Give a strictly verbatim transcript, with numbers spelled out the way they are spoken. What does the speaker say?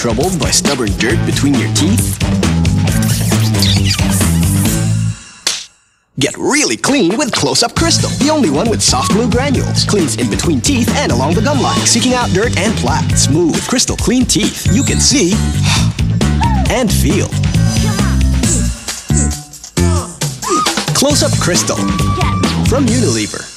Troubled by stubborn dirt between your teeth? Get really clean with Close-Up Crystal, the only one with soft glue granules. Cleans in between teeth and along the gum line, seeking out dirt and plaque. Smooth, crystal clean teeth. You can see and feel. Close-Up Crystal from Unilever.